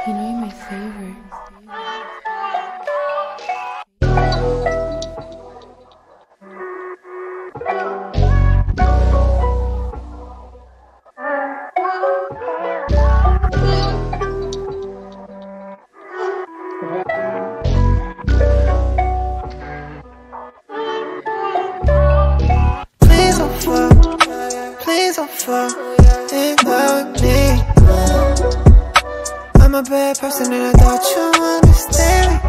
You know you're my favorite. Please don't fuck in love with me. I'm a bad person and I thought you understand me.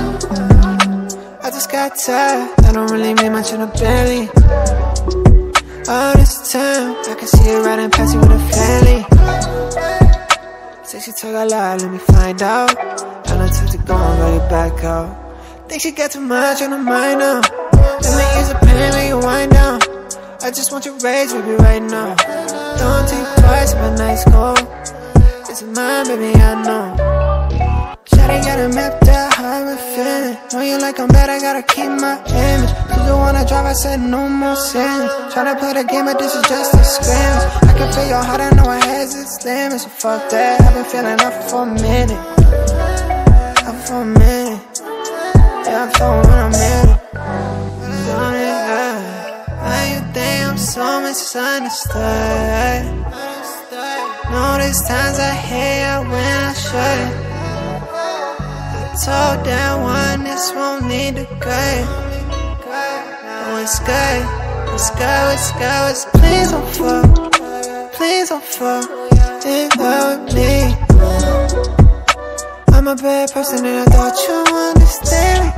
I just got tired, I don't really mean much in a belly. All this time, I can see it riding past you with a family. Say she talk a lot, let me find out. I done took the go and roll it back out. Think she got too much on her mind now. Let me ease the pain, make you wind down. I just want your rage, baby, right now. Don't think twice if a night's cold. It's mine, baby, I know. Shawty got it mapped out, how I'm feeling. Know you like I'm bad, I gotta keep my image. You the one I drive, I said no more sins. Tryna play the game, but this is just a scrimmage. I can feel your heart, I know it has its limits. So fuck that, I've been feeling up for a minute. Up for a minute. Yeah, I'm feeling when I'm in it. Don't it hurt? Why you think I'm so misunderstood? Know there's times I hate when I shouldn't. I told that one this won't need to cut. Oh, it's good, it's good, it's good, it's please don't fuck in love with me. I'm a bad person and I thought you understand me.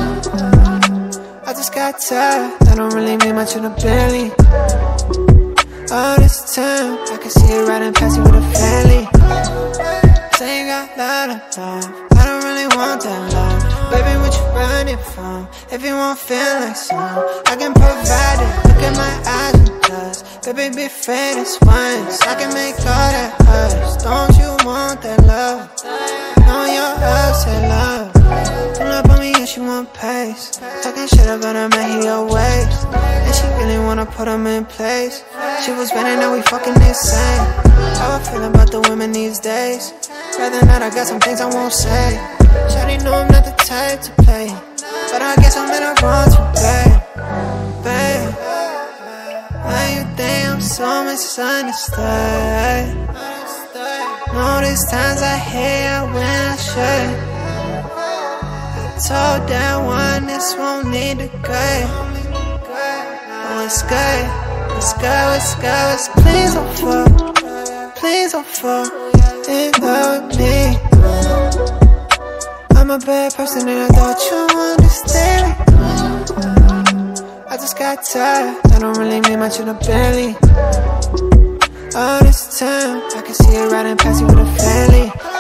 I just got tired, I don't really mean much in a belly. All this time, I can see it riding past you with a family. Say you got a lot of love, I don't really want that love. Baby, what you running from? If you won't feel like some, I can provide it. Look at my eyes and dust. Baby, be famous once, I can make all that hurts. Don't you want that love? Know your upset love. Pull up on me and she want pace. Talking shit about her, man, he your waist. And she really wanna put him in place. She was spending, now we fucking insane. How I feel about the women these days? Rather not, I got some things I won't say. Shawty know I'm not the type to play, but I guess I'm in a wrong to babe. Why you think I'm so misunderstood? Know there's times I hate when I shouldn't. I told that one this won't need to cut. Oh, it's good, it's good, it's good, it's please don't fuck in love with me. I'm a bad person and I thought you understand me. I just got tired, I don't really mean much in a belly. All this time, I can see it riding past you with a family.